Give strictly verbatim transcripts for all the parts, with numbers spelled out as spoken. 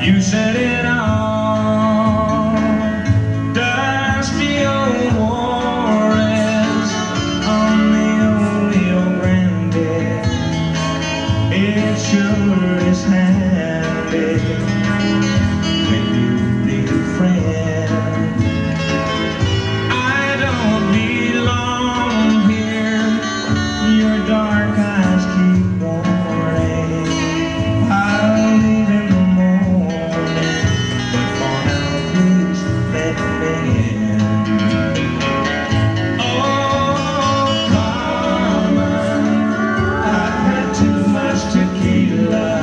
You said it all. Dusty old Juarez on the old Rio Grande. It sure is handy when you need a friend. I don't belong here. Your dark eyes keep warning. I'll leave in the morning, but for now please let me in. Oh, Carmen, I've had too much tequila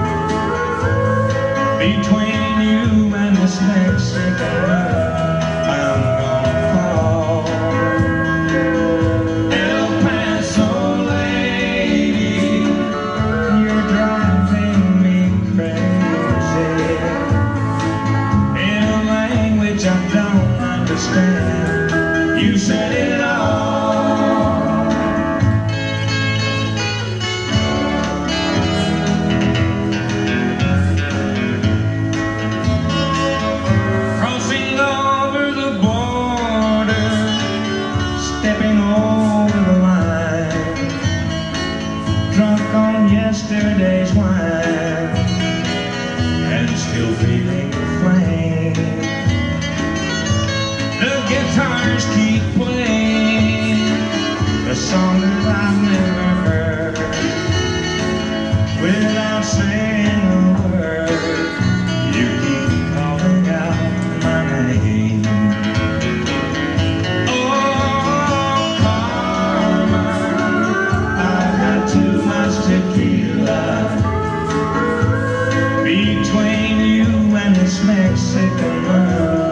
between you and this Mexican. I'm gonna fall. El Paso lady, you're driving me crazy in a language I don't understand. You said it all. Crossing over the border, stepping over the line, drunk on yesterday's wine, and still feeling the flame. The guitars keep playing the song that I've never heard, without saying a word. You keep calling out my name. Oh, Carmen, I've had too much tequila between you and this Mexican girl.